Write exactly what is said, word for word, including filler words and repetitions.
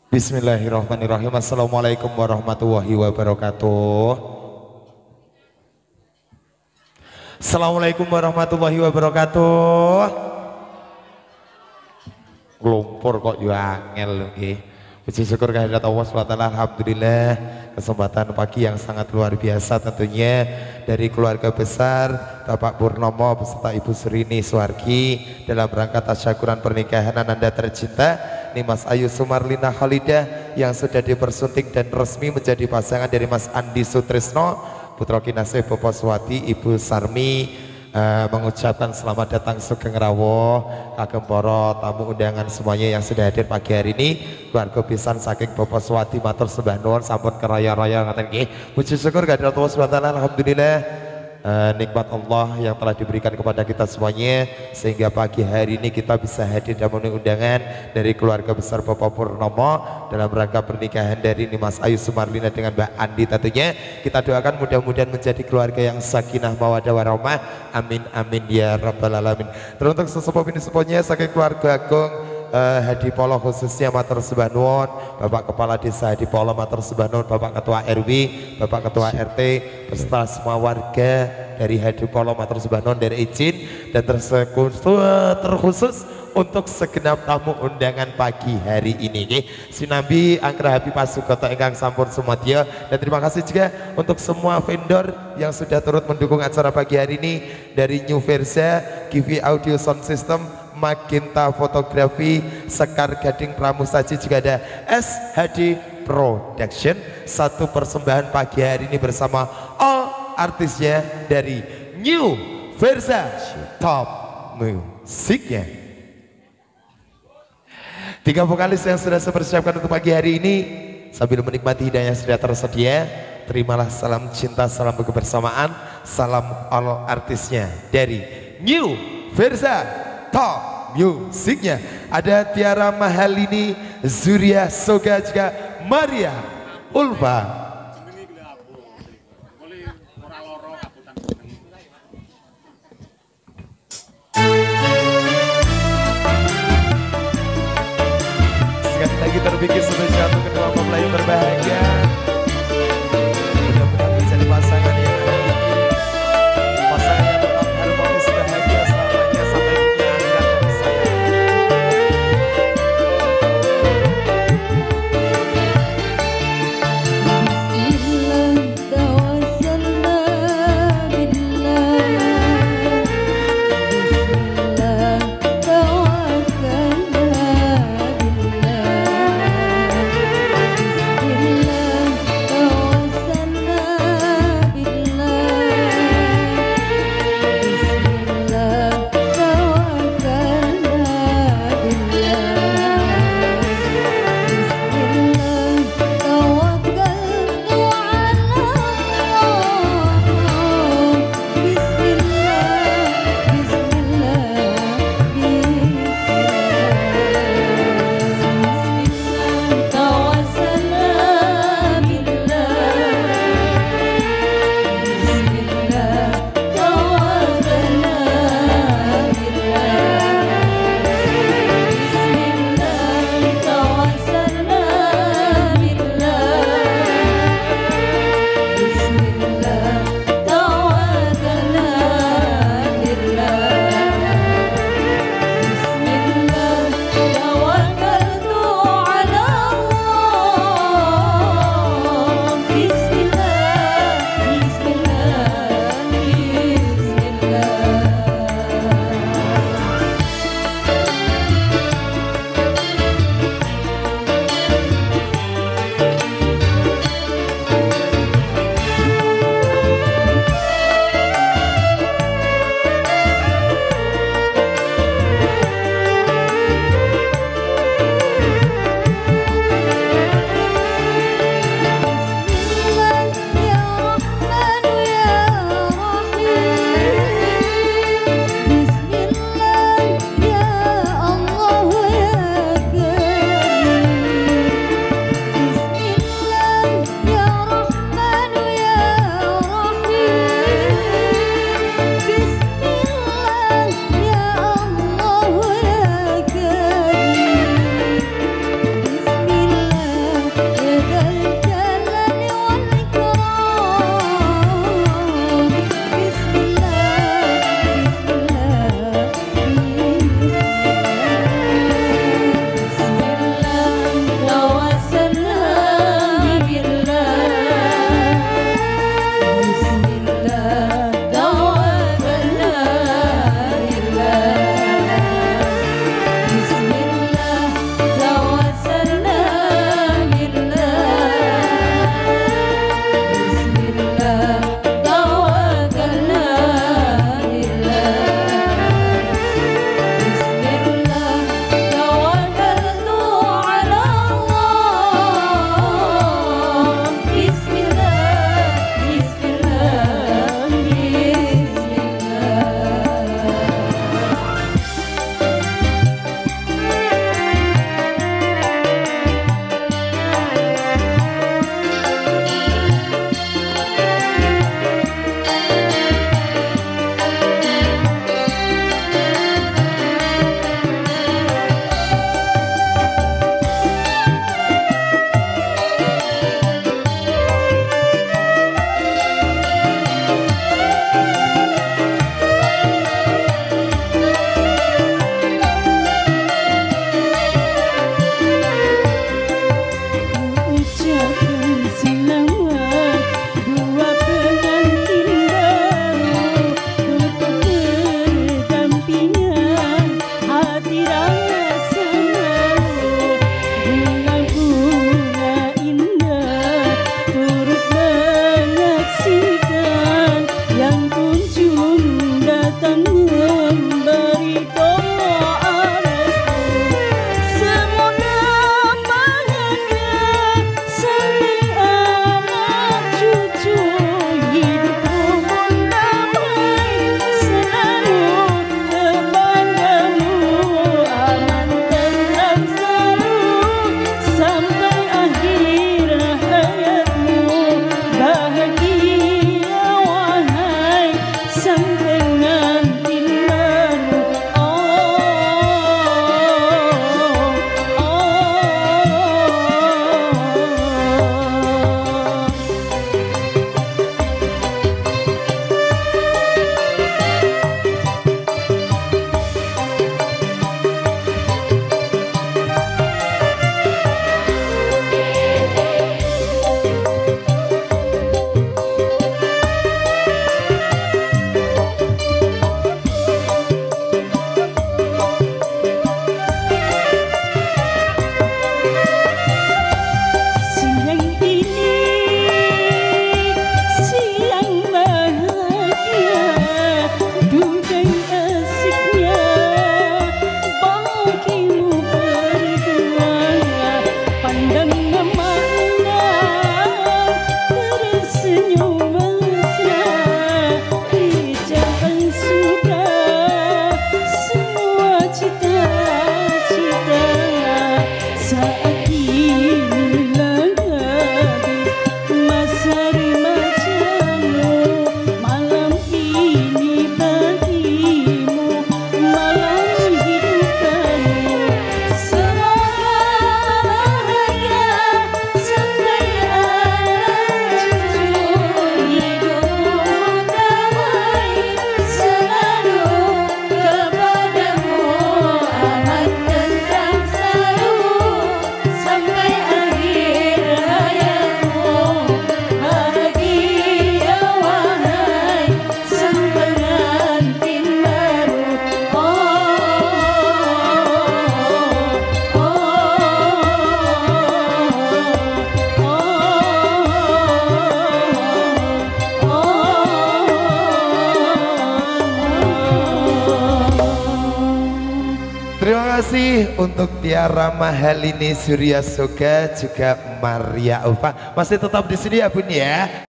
Bismillahirrahmanirrahim. Assalamualaikum warahmatullahi wabarakatuh. Assalamualaikum warahmatullahi wabarakatuh. Lumpur kok yo angel nggih. Puji syukur kehadirat Allah subhanahu wa taala. Alhamdulillah kesempatan pagi yang sangat luar biasa tentunya dari keluarga besar Bapak Purnomo beserta Ibu Surini Suwargi dalam rangka tasyakuran pernikahan Anda tercinta ini Mas Ayu Sumarlina Khalidah yang sudah dipersunting dan resmi menjadi pasangan dari Mas Andi Sutrisno putra kinasih Bapak Swati Ibu Sarmi. Uh, mengucapkan selamat datang Sugeng Rawuh kagem para tamu undangan semuanya yang sudah hadir pagi hari ini. Keluarga pisan saking Bapak Swati matur sembah nuwun sampun keraya-raya ngaten nggih. Puji syukur kehadirat Allah Subhanahu wa taala. Alhamdulillah uh, nikmat Allah yang telah diberikan kepada kita semuanya sehingga pagi hari ini kita bisa hadir dan memenuhi undangan dari keluarga besar Bapak Purnomo dalam rangka pernikahan dari Mas Ayu Sumarlina dengan Mbak Andi. Tentunya kita doakan mudah-mudahan menjadi keluarga yang sakinah mawaddah warahmah. Amin amin ya rabbal alamin. Teruntuk sesepuh ini sepuhnya saking keluarga agung uh, Hadi Polo khususnya matur sembah nuwun Bapak Kepala Desa Hadi Polo matur sembah nuwun Bapak Ketua R W Bapak Ketua R T beserta semua warga dari Hadi Polo matur sembah nuwun dari izin dan terkhusus terkhusus untuk segenap tamu undangan pagi hari ini nggih. Sinambi angkra Habib Pasukata ingkang sampun sumadya dan terima kasih juga untuk semua vendor yang sudah turut mendukung acara pagi hari ini dari New Versa, Givi Audio Sound System, Magenta Fotografi, Sekar Gading Pramusaji, juga ada S H D Production. Satu persembahan pagi hari ini bersama all artisnya dari New Versa Top Musiknya. Tiga vokalis yang sudah saya persiapkan untuk pagi hari ini sambil menikmati hidayah sudah tersedia. Terimalah salam cinta, salam kebersamaan, salam all artisnya dari New Versa Top Musiknya. Ada Tiara Mahalini, Zuria Soga, juga Maria Ulfa. Sekali lagi terpikir sebagai satu kedua mempelai yang berbahagia. Mudah-mudahan menjadi pasangan yang hakiki, pasangan yang tetap harmonis bahagia selamanya sampai dunia akhirat dan sayang. Bismillah Terima kasih untuk Tiara Mahalini Surya Soga juga Maria Upa masih tetap di sini ya Bun ya.